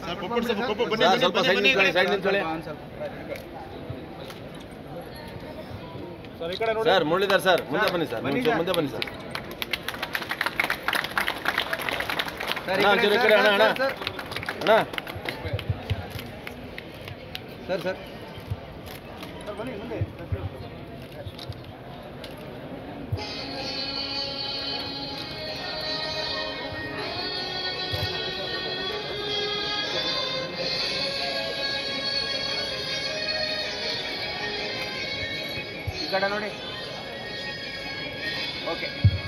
Sir Muralidhar sir ಮುಂದೆ ಬನ್ನಿ sir, ಮುಂದೆ ಬನ್ನಿ ಸರ್. ಅಣ್ಣ ಸರ್ ಸರ್ ಬನ್ನಿ ಮುಂದೆ. ಈ ಕಡೆ ನೋಡಿ. ಓಕೆ.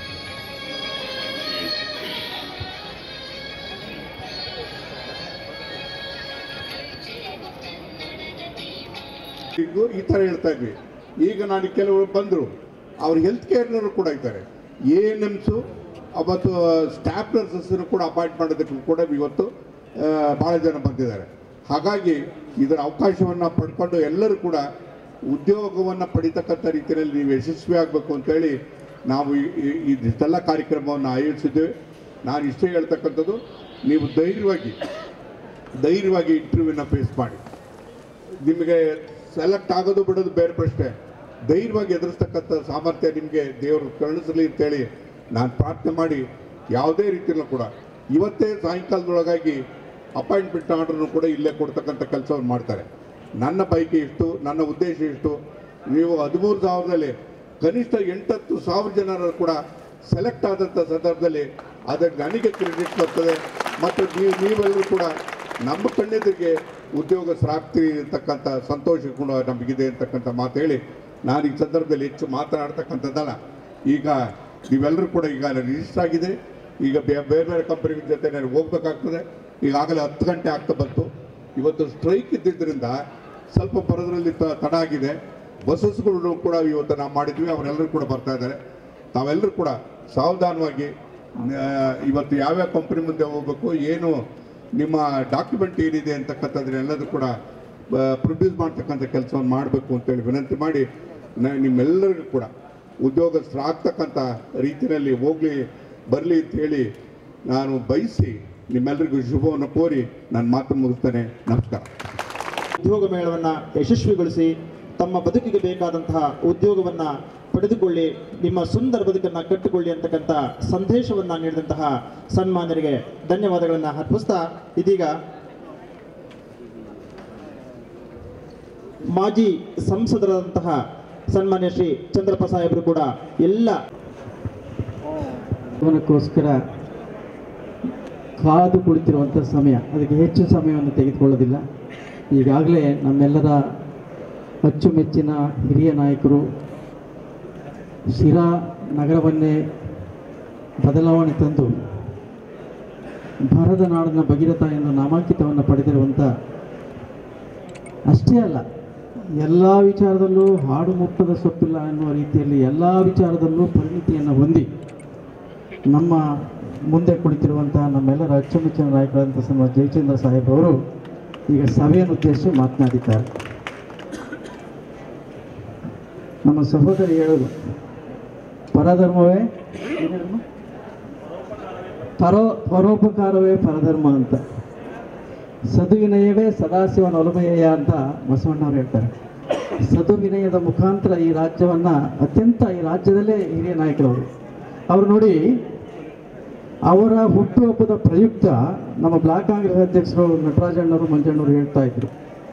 ಈ ಥರ ಹೇಳ್ತಾ ಇದ್ವಿ. ಈಗ ನಾನು ಕೆಲವರು ಬಂದರು, ಅವ್ರು ಹೆಲ್ತ್ ಕೇರ್ನವರು ಕೂಡ ಇದ್ದಾರೆ, ANMಸು ಅವತ್ತು ಸ್ಟಾಫ್ ನರ್ಸಸ್ಸನ್ನು ಕೂಡ ಅಪಾಯಿಂಟ್ ಮಾಡೋದಕ್ಕೆ ಕೂಡ ಇವತ್ತು ಭಾಳ ಜನ ಬಂದಿದ್ದಾರೆ. ಹಾಗಾಗಿ ಇದರ ಅವಕಾಶವನ್ನು ಪಡ್ಕೊಂಡು ಎಲ್ಲರೂ ಕೂಡ ಉದ್ಯೋಗವನ್ನು ಪಡಿತಕ್ಕಂಥ ರೀತಿಯಲ್ಲಿ ನೀವು ಯಶಸ್ವಿ ಆಗಬೇಕು ಅಂತೇಳಿ ನಾವು ಇಷ್ಟೆಲ್ಲ ಕಾರ್ಯಕ್ರಮವನ್ನು ಆಯೋಜಿಸಿದ್ದೇವೆ. ನಾನು ಇಷ್ಟೇ ಹೇಳ್ತಕ್ಕಂಥದ್ದು, ನೀವು ಧೈರ್ಯವಾಗಿ ಇಂಟರ್ವ್ಯೂನ ಫೇಸ್ ಮಾಡಿ. ನಿಮಗೆ ಸೆಲೆಕ್ಟ್ ಆಗೋದು ಬಿಡೋದು ಬೇರೆ ಪ್ರಶ್ನೆ, ಧೈರ್ಯವಾಗಿ ಎದುರಿಸ್ತಕ್ಕಂಥ ಸಾಮರ್ಥ್ಯ ನಿಮಗೆ ದೇವರು ಕರುಣಿಸಲಿ ಅಂತೇಳಿ ನಾನು ಪ್ರಾರ್ಥನೆ ಮಾಡಿ, ಯಾವುದೇ ರೀತಿಯಲ್ಲೂ ಕೂಡ ಇವತ್ತೇ ಸಾಯಂಕಾಲದೊಳಗಾಗಿ ಅಪಾಯಿಂಟ್ಮೆಂಟ್ ಆರ್ಡ್ರನ್ನು ಕೂಡ ಇಲ್ಲೇ ಕೊಡ್ತಕ್ಕಂಥ ಕೆಲಸವನ್ನು ಮಾಡ್ತಾರೆ. ನನ್ನ ಬೈಕ್ ಇಷ್ಟು, ನನ್ನ ಉದ್ದೇಶ ಇಷ್ಟು, ನೀವು 13,000ದಲ್ಲಿ ಕನಿಷ್ಠ 8,000 ಜನರು ಕೂಡ ಸೆಲೆಕ್ಟ್ ಆದಂಥ ಸಂದರ್ಭದಲ್ಲಿ ಅದಕ್ಕೆ ನನಗೆ ಕ್ರೆಡಿಟ್ ಬರ್ತದೆ ಮತ್ತು ನೀವೆಲ್ಲರೂ ಕೂಡ ನಮ್ಮ ಕಣ್ಣೆದುರಿಗೆ ಉದ್ಯೋಗಸ್ಥರಾಗ್ತೀರಿ ಅಂತಕ್ಕಂಥ ಸಂತೋಷ ಕೂಡ ನಮಗಿದೆ ಅಂತಕ್ಕಂಥ ಮಾತು ಹೇಳಿ ನಾನು ಈ ಸಂದರ್ಭದಲ್ಲಿ ಹೆಚ್ಚು ಮಾತನಾಡ್ತಕ್ಕಂಥದ್ದಲ್ಲ. ಈಗ ನೀವೆಲ್ಲರೂ ಕೂಡ ಈಗ ರಿಜಿಸ್ಟರ್ ಆಗಿದೆ, ಈಗ ಬೇರೆ ಕಂಪನಿಗಳ ಜೊತೆ ನಾನು ಹೋಗ್ಬೇಕಾಗ್ತದೆ. ಈಗಾಗಲೇ 10 ಗಂಟೆ ಆಗ್ತಾ ಬಂತು. ಇವತ್ತು ಸ್ಟ್ರೈಕ್ ಇದ್ದಿದ್ದರಿಂದ ಸ್ವಲ್ಪ ಬರೋದ್ರಲ್ಲಿ ತಡ ಆಗಿದೆ. ಬಸ್ಸಸ್ಗಳು ಕೂಡ ಇವತ್ತು ನಾವು ಮಾಡಿದ್ವಿ, ಅವರೆಲ್ಲರೂ ಕೂಡ ಬರ್ತಾ ಇದ್ದಾರೆ. ತಾವೆಲ್ಲರೂ ಕೂಡ ಸಾವಧಾನವಾಗಿ ಇವತ್ತು ಯಾವ್ಯಾವ ಕಂಪ್ನಿ ಮುಂದೆ ಹೋಗಬೇಕು, ಏನು ನಿಮ್ಮ ಡಾಕ್ಯುಮೆಂಟ್ ಏನಿದೆ ಅಂತಕ್ಕಂಥದ್ದನ್ನೆಲ್ಲದೂ ಕೂಡ ಪ್ರೊಡ್ಯೂಸ್ ಮಾಡ್ತಕ್ಕಂಥ ಕೆಲಸವನ್ನು ಮಾಡಬೇಕು ಅಂತೇಳಿ ವಿನಂತಿ ಮಾಡಿ, ನಿಮ್ಮೆಲ್ಲರಿಗೂ ಕೂಡ ಉದ್ಯೋಗಸ್ಥರಾಗ್ತಕ್ಕಂಥ ರೀತಿಯಲ್ಲಿ ಬರಲಿ ಅಂತೇಳಿ ನಾನು ಬಯಸಿ ನಿಮ್ಮೆಲ್ಲರಿಗೂ ಶುಭವನ್ನು ಕೋರಿ ನಾನು ಮಾತು ಮುಗಿಸ್ತೇನೆ. ನಮಸ್ಕಾರ. ಉದ್ಯೋಗ ಮೇಳವನ್ನು ಯಶಸ್ವಿಗೊಳಿಸಿ ತಮ್ಮ ಬದುಕಿಗೆ ಬೇಕಾದಂತಹ ಉದ್ಯೋಗವನ್ನು ಪಡೆದುಕೊಳ್ಳಿ, ನಿಮ್ಮ ಸುಂದರ ಬದುಕನ್ನು ಕಟ್ಟಿಕೊಳ್ಳಿ ಅಂತಕ್ಕಂಥ ಸಂದೇಶವನ್ನು ನೀಡಿದಂತಹ ಸನ್ಮಾನ್ಯರಿಗೆ ಧನ್ಯವಾದಗಳನ್ನು ಅರ್ಪಿಸ್ತಾ, ಇದೀಗ ಮಾಜಿ ಸಂಸದರಾದಂತಹ ಸನ್ಮಾನ್ಯ ಶ್ರೀ ಚಂದ್ರಪ್ಪ ಸಾಹೇಬರು ಕೂಡ ಎಲ್ಲ ಜೀವನಕ್ಕೋಸ್ಕರ ಕಾದು ಕುಳಿತಿರುವಂಥ ಸಮಯ, ಅದಕ್ಕೆ ಹೆಚ್ಚು ಸಮಯವನ್ನು ತೆಗೆದುಕೊಳ್ಳೋದಿಲ್ಲ. ಈಗಾಗಲೇ ನಮ್ಮೆಲ್ಲರ ಅಚ್ಚುಮೆಚ್ಚಿನ ಹಿರಿಯ ನಾಯಕರು ಶಿರಾ ನಗರವನ್ನೇ ಬದಲಾವಣೆ ತಂದು ಭಾರತ ನಾಡಿನ ಭಗೀರಥ ಎಂದು ನಾಮಾಂಕಿತವನ್ನು ಪಡೆದಿರುವಂಥ, ಅಷ್ಟೇ ಅಲ್ಲ ಎಲ್ಲ ವಿಚಾರದಲ್ಲೂ ಹಾಡು ಮುಟ್ಟದ ಸೊಪ್ಪಿಲ್ಲ ಎನ್ನುವ ರೀತಿಯಲ್ಲಿ ಎಲ್ಲ ವಿಚಾರದಲ್ಲೂ ಪರಿಣಿತಿಯನ್ನು ಹೊಂದಿ ನಮ್ಮ ಮುಂದೆ ಕುಳಿತಿರುವಂಥ ನಮ್ಮೆಲ್ಲರ ಅಚ್ಚುಮೆಚ್ಚಿನ ನಾಯಕರಾದಂಥ ಶ್ರೀ ಜಯಚಂದ್ರ ಸಾಹೇಬರು ಈಗ ಸಭೆಯನ್ನು ಉದ್ದೇಶಿಸಿ ಮಾತನಾಡಿದ್ದಾರೆ. ನಮ್ಮ ಸಹೋದರಿ ಹೇಳೋದು ಪರಧರ್ಮವೇ ಪರೋಪಕಾರವೇ ಪರಧರ್ಮ ಅಂತ, ಸದುವಿನಯವೇ ಸದಾಶಿವನ ಒಲಮೆಯ ಅಂತ ಬಸವಣ್ಣವ್ರು ಹೇಳ್ತಾರೆ. ಸದುವಿನಯದ ಮುಖಾಂತರ ಈ ರಾಜ್ಯವನ್ನು ಈ ರಾಜ್ಯದಲ್ಲೇ ಹಿರಿಯ ನಾಯಕರವರು ಅವರು ನೋಡಿ, ಅವರ ಹುಟ್ಟುಹಬ್ಬದ ಪ್ರಯುಕ್ತ ನಮ್ಮ ಬ್ಲಾಕ್ ಕಾಂಗ್ರೆಸ್ ಅಧ್ಯಕ್ಷರು ನಟರಾಜಣ್ಣವರು ಮಂಜಣ್ಣವರು ಹೇಳ್ತಾ ಇದ್ರು,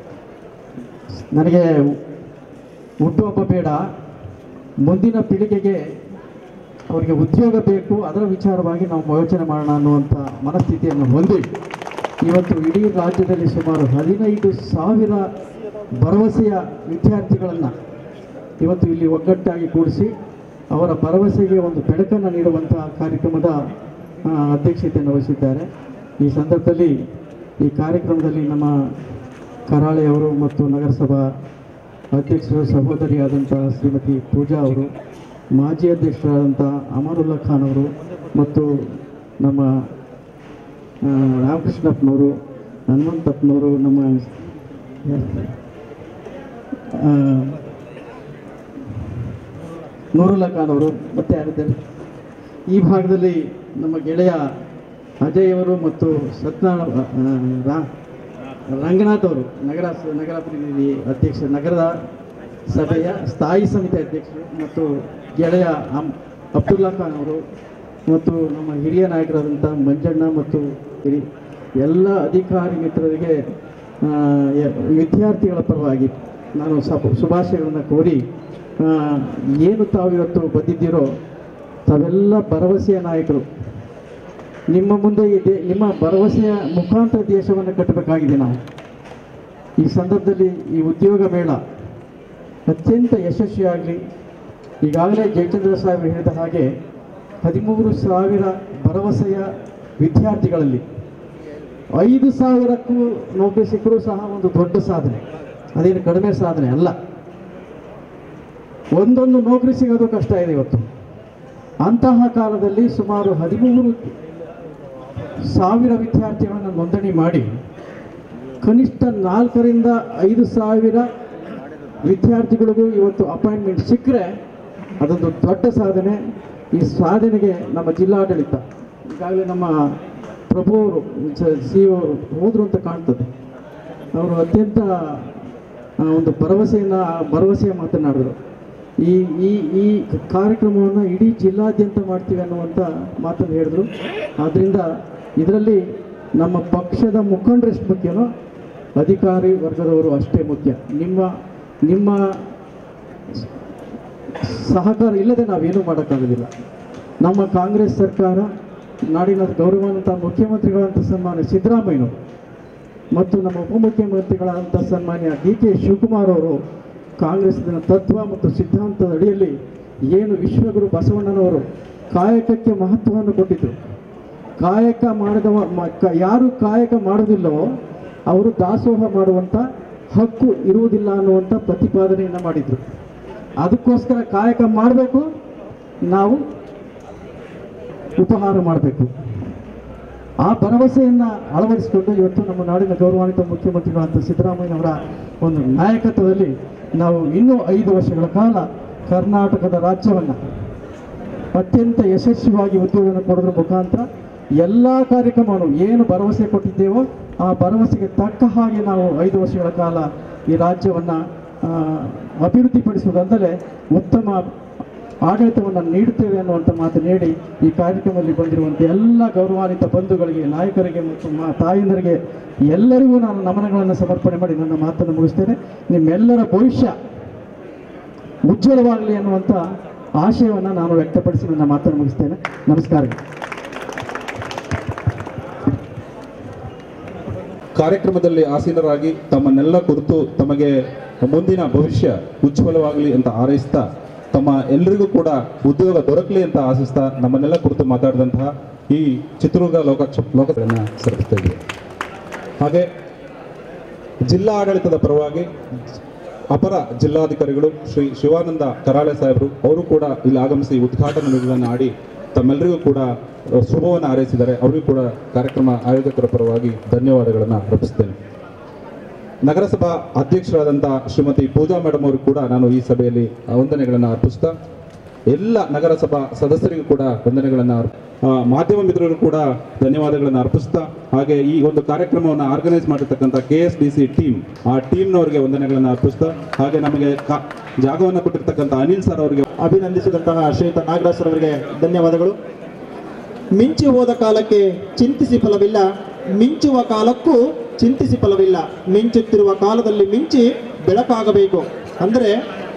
ನನಗೆ ಹುಟ್ಟುಹಬ್ಬ ಬೇಡ, ಮುಂದಿನ ಪೀಳಿಗೆಗೆ ಅವರಿಗೆ ಉದ್ಯೋಗ ಬೇಕು, ಅದರ ವಿಚಾರವಾಗಿ ನಾವು ಯೋಚನೆ ಮಾಡೋಣ ಅನ್ನುವಂಥ ಮನಸ್ಥಿತಿಯನ್ನು ಹೊಂದಿ ಇವತ್ತು ಇಡೀ ರಾಜ್ಯದಲ್ಲಿ ಸುಮಾರು 15,000 ಭರವಸೆಯ ವಿದ್ಯಾರ್ಥಿಗಳನ್ನು ಇವತ್ತು ಇಲ್ಲಿ ಒಗ್ಗಟ್ಟಾಗಿ ಕೂಡಿಸಿ ಅವರ ಭರವಸೆಗೆ ಒಂದು ಬೆಳಕನ್ನು ನೀಡುವಂಥ ಕಾರ್ಯಕ್ರಮದ ಅಧ್ಯಕ್ಷತೆಯನ್ನು ವಹಿಸಿದ್ದಾರೆ. ಈ ಸಂದರ್ಭದಲ್ಲಿ ಈ ಕಾರ್ಯಕ್ರಮದಲ್ಲಿ ನಮ್ಮ ಕರಾಳೆಯವರು ಮತ್ತು ನಗರಸಭಾ ಅಧ್ಯಕ್ಷರು ಸಹೋದರಿಯಾದಂಥ ಶ್ರೀಮತಿ ಪೂಜಾ ಅವರು, ಮಾಜಿ ಅಧ್ಯಕ್ಷರಾದಂಥ ಅಮಾನುಲ್ಲಾ ಖಾನ್ ಅವರು ಮತ್ತು ನಮ್ಮ ರಾಮಕೃಷ್ಣಪ್ಪನವರು, ಹನುಮಂತಪ್ಪನವರು, ನಮ್ಮ ನೂರುಲ್ಲಾ ಖಾನ್ ಅವರು ಮತ್ತು ಯಾರಿದ್ದಾರೆ ಈ ಭಾಗದಲ್ಲಿ ನಮ್ಮ ಗೆಳೆಯ ಅಜಯ್ ಅವರು ಮತ್ತು ರಂಗನಾಥ್ ಅವರು ನಗರ ಪ್ರತಿನಿಧಿ ಅಧ್ಯಕ್ಷ, ನಗರದ ಸಭೆಯ ಸ್ಥಾಯಿ ಸಮಿತಿ ಅಧ್ಯಕ್ಷರು ಮತ್ತು ಗೆಳೆಯ ಅಬ್ದುಲ್ಲಾ ಖಾನ್ ಅವರು ಮತ್ತು ನಮ್ಮ ಹಿರಿಯ ನಾಯಕರಾದಂಥ ಮಂಜಣ್ಣ ಮತ್ತು ಎಲ್ಲ ಅಧಿಕಾರಿ ಮಿತ್ರರಿಗೆ ವಿದ್ಯಾರ್ಥಿಗಳ ಪರವಾಗಿ ನಾನು ಶುಭಾಶಯಗಳನ್ನು ಕೋರಿ, ಏನು ತಾವು ಇವತ್ತು ಬಂದಿದ್ದೀರೋ ತಾವೆಲ್ಲ ಭರವಸೆಯ ನಾಯಕರು. ನಿಮ್ಮ ಮುಂದೆ ನಿಮ್ಮ ಭರವಸೆಯ ಮುಖಾಂತರ ದೇಶವನ್ನು ಕಟ್ಟಬೇಕಾಗಿದೆ. ನಾವು ಈ ಸಂದರ್ಭದಲ್ಲಿ ಈ ಉದ್ಯೋಗ ಮೇಳ ಅತ್ಯಂತ ಯಶಸ್ವಿಯಾಗಲಿ. ಈಗಾಗಲೇ ಜಯಚಂದ್ರ ಸಾಹೇಬರು ಹೇಳಿದ ಹಾಗೆ 13,000 ಭರವಸೆಯ ವಿದ್ಯಾರ್ಥಿಗಳಲ್ಲಿ 5,000ಕ್ಕೂ ನೌಕರಿ ಸಿಕ್ಕರೂ ಸಹ ಒಂದು ದೊಡ್ಡ ಸಾಧನೆ, ಅದೇನು ಕಡಿಮೆ ಸಾಧನೆ ಅಲ್ಲ. ಒಂದೊಂದು ನೌಕರಿ ಸಿಗೋದು ಕಷ್ಟ ಇದೆ ಇವತ್ತು. ಅಂತಹ ಕಾಲದಲ್ಲಿ ಸುಮಾರು 13,000 ವಿದ್ಯಾರ್ಥಿಗಳನ್ನು ನೋಂದಣಿ ಮಾಡಿ ಕನಿಷ್ಠ 4,000 ರಿಂದ 5,000 ವಿದ್ಯಾರ್ಥಿಗಳಿಗೂ ಇವತ್ತು ಅಪಾಯಿಂಟ್ಮೆಂಟ್ ಸಿಕ್ಕರೆ ಅದೊಂದು ದೊಡ್ಡ ಸಾಧನೆ. ಈ ಸಾಧನೆಗೆ ನಮ್ಮ ಜಿಲ್ಲಾಡಳಿತ, ಈಗಾಗಲೇ ನಮ್ಮ ಪ್ರಭು ಅವರು ಸಿ ಅವರು ಹೋದರು ಅಂತ ಕಾಣ್ತದೆ, ಅವರು ಅತ್ಯಂತ ಒಂದು ಭರವಸೆಯ ಮಾತನಾಡಿದರು. ಈ ಈ ಈ ಕಾರ್ಯಕ್ರಮವನ್ನು ಇಡೀ ಜಿಲ್ಲಾದ್ಯಂತ ಮಾಡ್ತೀವಿ ಅನ್ನುವಂಥ ಮಾತನ್ನು ಹೇಳಿದ್ರು. ಆದ್ದರಿಂದ ಇದರಲ್ಲಿ ನಮ್ಮ ಪಕ್ಷದ ಮುಖಂಡರೆಷ್ಟು ಮುಖ್ಯನೋ ಅಧಿಕಾರಿ ವರ್ಗದವರು ಅಷ್ಟೇ ಮುಖ್ಯ. ನಿಮ್ಮ ಸಹಕಾರ ಇಲ್ಲದೆ ನಾವೇನೂ ಮಾಡೋಕ್ಕಾಗೋದಿಲ್ಲ. ನಮ್ಮ ಕಾಂಗ್ರೆಸ್ ಸರ್ಕಾರ, ನಾಡಿನ ಗೌರವಾನ್ವಿತ ಮುಖ್ಯಮಂತ್ರಿಗಳಂಥ ಸನ್ಮಾನ್ಯ ಸಿದ್ದರಾಮಯ್ಯನವರು ಮತ್ತು ನಮ್ಮ ಉಪಮುಖ್ಯಮಂತ್ರಿಗಳಂಥ ಸನ್ಮಾನ್ಯ DK ಶಿವಕುಮಾರ್ ಅವರು ಕಾಂಗ್ರೆಸ್ನ ತತ್ವ ಮತ್ತು ಸಿದ್ಧಾಂತದ ಅಡಿಯಲ್ಲಿ ಏನು ವಿಶ್ವಗುರು ಬಸವಣ್ಣನವರು ಕಾಯಕಕ್ಕೆ ಮಹತ್ವವನ್ನು ಕೊಟ್ಟಿದ್ದರು. ಕಾಯಕ ಯಾರು ಕಾಯಕ ಮಾಡೋದಿಲ್ಲವೋ ಅವರು ದಾಸೋಹ ಮಾಡುವಂಥ ಹಕ್ಕು ಇರುವುದಿಲ್ಲ ಅನ್ನುವಂಥ ಪ್ರತಿಪಾದನೆಯನ್ನು ಮಾಡಿದರು. ಅದಕ್ಕೋಸ್ಕರ ಕಾಯಕ ಮಾಡಬೇಕು, ನಾವು ಉಪಹಾರ ಮಾಡಬೇಕು. ಆ ಭರವಸೆಯನ್ನು ಅಳವಡಿಸಿಕೊಂಡು ಇವತ್ತು ನಮ್ಮ ನಾಡಿನ ಗೌರವಾನ್ವಿತ ಮುಖ್ಯಮಂತ್ರಿಗಳಂತ ಸಿದ್ದರಾಮಯ್ಯನವರ ಒಂದು ನಾಯಕತ್ವದಲ್ಲಿ ನಾವು ಇನ್ನೂ 5 ವರ್ಷಗಳ ಕಾಲ ಕರ್ನಾಟಕದ ರಾಜ್ಯವನ್ನು ಅತ್ಯಂತ ಯಶಸ್ವಿಯಾಗಿ ಉದ್ಯೋಗವನ್ನು ಕೊಡೋದ್ರ ಮುಖಾಂತರ ಎಲ್ಲ ಕಾರ್ಯಕ್ರಮವನ್ನು ಏನು ಭರವಸೆ ಕೊಟ್ಟಿದ್ದೇವೋ ಆ ಭರವಸೆಗೆ ತಕ್ಕ ಹಾಗೆ ನಾವು 5 ವರ್ಷಗಳ ಕಾಲ ಈ ರಾಜ್ಯವನ್ನು ಅಭಿವೃದ್ಧಿಪಡಿಸುವುದಲ್ಲದೆ ಉತ್ತಮ ಆಡಳಿತವನ್ನು ನೀಡುತ್ತೇವೆ ಅನ್ನುವಂಥ ಮಾತು ನೀಡಿ ಈ ಕಾರ್ಯಕ್ರಮದಲ್ಲಿ ಬಂದಿರುವಂಥ ಎಲ್ಲ ಗೌರವಾನ್ವಿತ ಬಂಧುಗಳಿಗೆ, ನಾಯಕರಿಗೆ ಮತ್ತು ತಾಯಂದರಿಗೆ ಎಲ್ಲರಿಗೂ ನಾನು ನಮನಗಳನ್ನು ಸಮರ್ಪಣೆ ಮಾಡಿ ನನ್ನ ಮಾತನ್ನು ಮುಗಿಸ್ತೇನೆ. ನಿಮ್ಮೆಲ್ಲರ ಭವಿಷ್ಯ ಉಜ್ವಲವಾಗಲಿ ಅನ್ನುವಂಥ ಆಶಯವನ್ನು ನಾನು ವ್ಯಕ್ತಪಡಿಸಿ ನನ್ನ ಮಾತನ್ನು ಮುಗಿಸ್ತೇನೆ. ನಮಸ್ಕಾರ. ಕಾರ್ಯಕ್ರಮದಲ್ಲಿ ಆಸೀನರಾಗಿ ತಮ್ಮನ್ನೆಲ್ಲ ಕುರಿತು ತಮಗೆ ಮುಂದಿನ ಭವಿಷ್ಯ ಉಜ್ವಲವಾಗಲಿ ಅಂತ ಹಾರೈಸ್ತಾ, ತಮ್ಮ ಎಲ್ಲರಿಗೂ ಕೂಡ ಉದ್ಯೋಗ ದೊರಕಲಿ ಅಂತ ಆಶಿಸ್ತಾ ನಮ್ಮನ್ನೆಲ್ಲ ಕುರಿತು ಮಾತಾಡಿದಂತಹ ಈ ಚಿತ್ರದುರ್ಗ ಲೋಕಸಭೆಯನ್ನು ಸಲ್ಲಿಸ್ತಾ ಇದ್ದೀವಿ. ಹಾಗೆ ಜಿಲ್ಲಾ ಆಡಳಿತದ ಪರವಾಗಿ ಅಪರ ಜಿಲ್ಲಾಧಿಕಾರಿಗಳು ಶ್ರೀ ಶಿವಾನಂದ ಕರಾಳೆ ಸಾಹೇಬರು ಅವರು ಕೂಡ ಇಲ್ಲಿ ಆಗಮಿಸಿ ಉದ್ಘಾಟನಾ ನುಡಿಗಳನ್ನು ಆಡಿ ತಮ್ಮೆಲ್ಲರಿಗೂ ಕೂಡ ಶುಭವನ್ನು ಹಾರೈಸಿದ್ದಾರೆ. ಅವರಿಗೂ ಕೂಡ ಕಾರ್ಯಕ್ರಮ ಆಯೋಜಕರ ಪರವಾಗಿ ಧನ್ಯವಾದಗಳನ್ನು ಅರ್ಪಿಸ್ತೇನೆ. ನಗರಸಭಾ ಅಧ್ಯಕ್ಷರಾದಂಥ ಶ್ರೀಮತಿ ಪೂಜಾ ಮೇಡಮ್ ಅವರು ಕೂಡ ನಾನು ಈ ಸಭೆಯಲ್ಲಿ ವಂದನೆಗಳನ್ನು ಅರ್ಪಿಸ್ತಾ, ಎಲ್ಲ ನಗರಸಭಾ ಸದಸ್ಯರಿಗೂ ಕೂಡ ವಂದನೆಗಳನ್ನು ಮಾಧ್ಯಮ ಮಿತ್ರರು ಕೂಡ ಧನ್ಯವಾದಗಳನ್ನು ಅರ್ಪಿಸ್ತಾ, ಹಾಗೆ ಈ ಒಂದು ಕಾರ್ಯಕ್ರಮವನ್ನು ಆರ್ಗನೈಸ್ ಮಾಡಿರ್ತಕ್ಕಂಥ KSDC ಟೀಮ್, ಆ ಟೀಮ್ನವರಿಗೆ ವಂದನೆಗಳನ್ನು ಅರ್ಪಿಸ್ತಾ, ಹಾಗೆ ನಮಗೆ ಜಾಗವನ್ನು ಕೊಟ್ಟಿರ್ತಕ್ಕಂಥ ಅನಿಲ್ ಸರ್ ಅವರಿಗೆ ಅಭಿನಂದಿಸಿದಂತಹ ಶ್ರೀಯುತ ನಾಗರಾಜ್ ಅವರಿಗೆ ಧನ್ಯವಾದಗಳು. ಮಿಂಚಿ ಹೋದ ಕಾಲಕ್ಕೆ ಚಿಂತಿಸಿ ಫಲವಿಲ್ಲ, ಮಿಂಚುವ ಕಾಲಕ್ಕೂ ಚಿಂತಿಸಿ ಫಲವಿಲ್ಲ. ಮಿಂಚುತ್ತಿರುವ ಕಾಲದಲ್ಲಿ ಮಿಂಚಿ ಬೆಳಕಾಗಬೇಕು. ಅಂದರೆ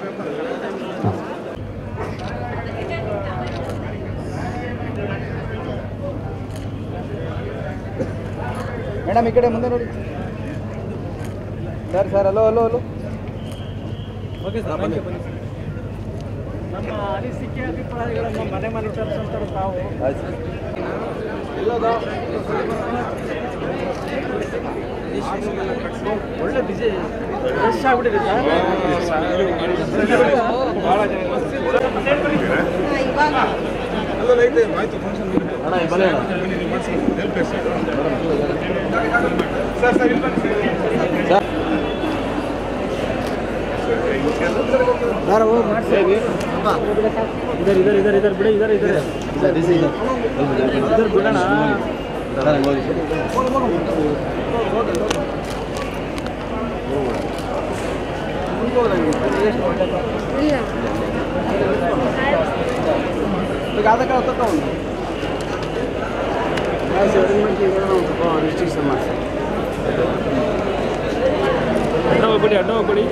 ಮೇಡಮ್ ಈ ಕಡೆ ಮುಂದೆ ನೋಡಿ sir. Hello hello hello. Okay sir, ಬನ್ನಿ. ನಮ್ಮ ಅನಿಸಿಕೆ ಅಭಿಪ್ರಾಯಗಳನ್ನು ಮನೆ ವಿಚಾರಿಸುವಂತಾರೆ ತಾವು. ಒಳ್ಳೆ ಬಿಜಿ ರಶ್ ಆಗ್ಬಿಟ್ಟಿದೆ ಸರ್. सर वो इधर इधर इधर इधर बिड़े इधर इधर इधर बिड़ना ಅಡ್ಡ ಕೊಡಿ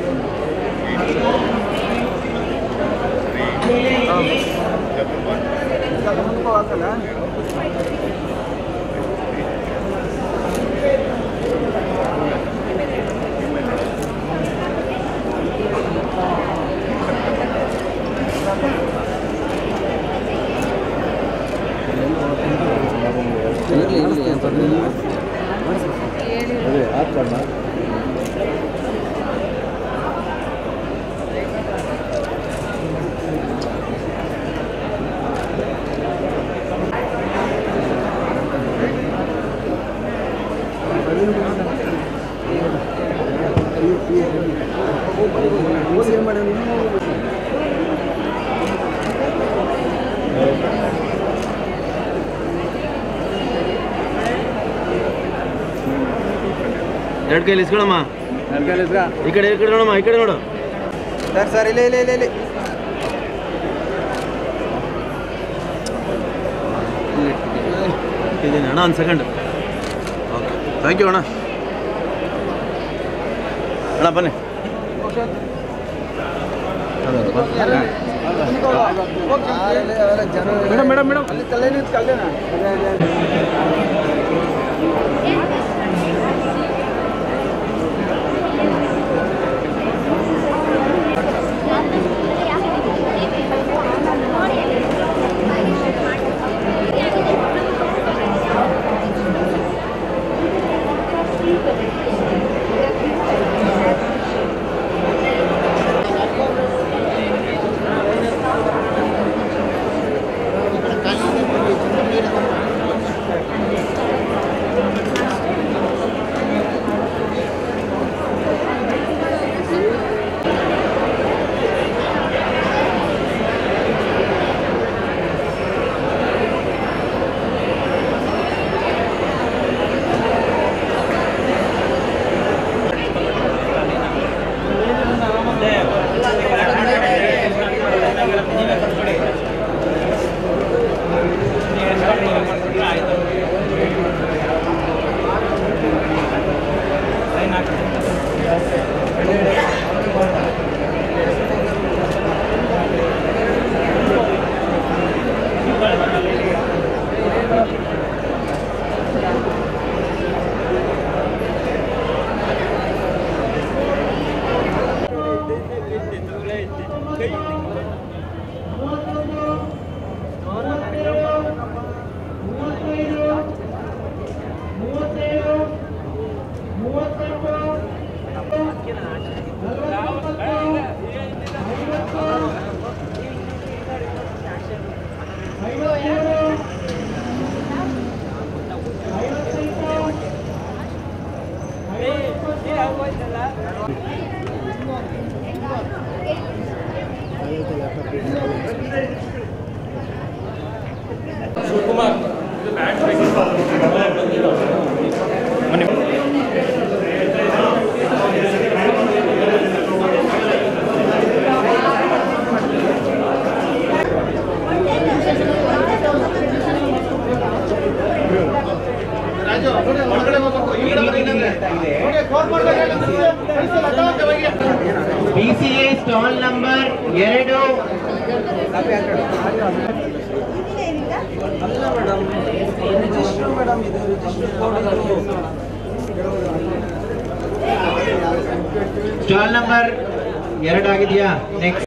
ಎರಡು ಕೈಲಿ ಇಸ್ಕೊಳಮ್ಮ ಈ ಕಡೆ ನೋಡಮ್ಮ ಈ ಕಡೆ ನೋಡು ಸರ್ ಇಲ್ಲ ಇದ್ದೀನಿ ಅಣ್ಣ ಒಂದು ಸೆಕೆಂಡ್ ಓಕೆ ಥ್ಯಾಂಕ್ ಯು ಅಣ್ಣ ಅಣ್ಣ ಬನ್ನಿ madam BCA stall number 2 stall number 2 ಆಗಿದೆಯಾ ನೆಕ್ಸ್ಟ್